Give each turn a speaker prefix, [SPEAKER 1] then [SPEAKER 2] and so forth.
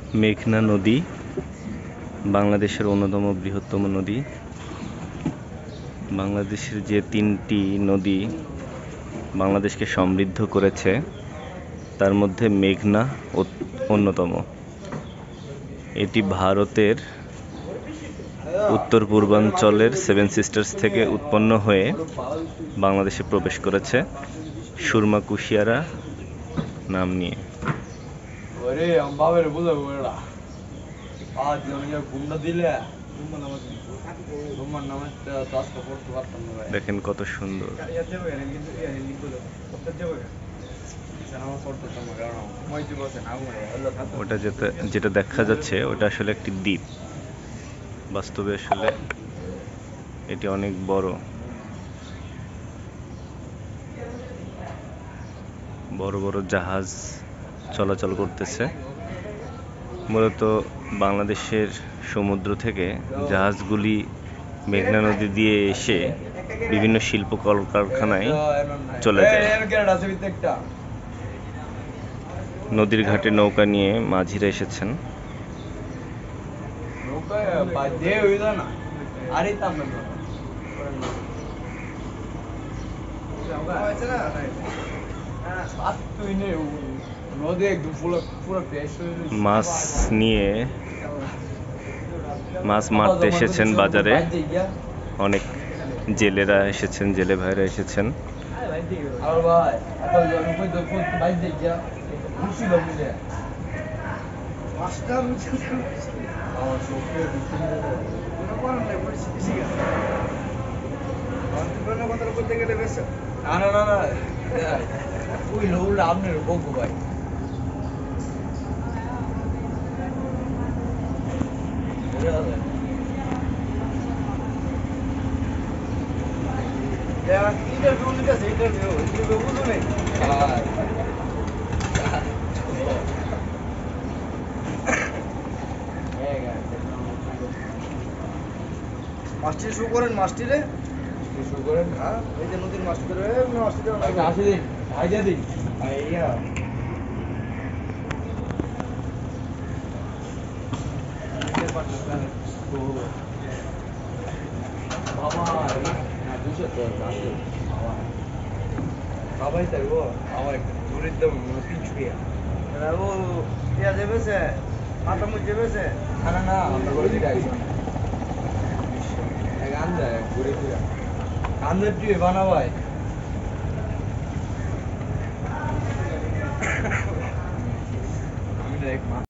[SPEAKER 1] মেঘনা নদী বাংলাদেশের অন্যতম বৃহত্তম নদী। বাংলাদেশের যে তিনটি নদী বাংলাদেশকে সমৃদ্ধ করেছে তার মধ্যে মেঘনা অন্যতম। এটি ভারতের উত্তর পূর্বাঞ্চলের সেভেন সিস্টার্স থেকে উৎপন্ন হয়ে বাংলাদেশে প্রবেশ করেছে সুরমা কুশিয়ারা নাম নিয়ে। দেখেন কত সুন্দর। ওটা যেটা দেখা যাচ্ছে ওটা আসলে একটি দ্বীপ। বাস্তবে আসলে এটি অনেক বড় বড় জাহাজ চলাচল করতেছে। মূলত বাংলাদেশের সমুদ্র থেকে জাহাজগুলি মেঘনা নদী দিয়ে এসে বিভিন্ন শিল্প কলকারখানায় চলে যায়। নদীর ঘাটে নৌকা নিয়ে মাঝিরা এসেছেন। মাছ নিয়ে মাছ মারতে এসেছেন বাজারে। অনেক জেলেরা এসেছেন, জেলে ভাইরা এসেছেন।
[SPEAKER 2] মাছটি শু করেন, মাছটিরে শু করেন। হ্যাঁ, এই যে নদীর মাছটি আসি দিন, আইডিয়া দিন। বাবাই থাকবো আমার একটা দূরের দাম পিছুড়িয়া ইয়া যাবেছে মাথা মুখ যাবেছে। না আমরা করে দিকে আইসো গান যায় ঘুরে ফিরে গান্ধের টিভি বানাবাই। আমি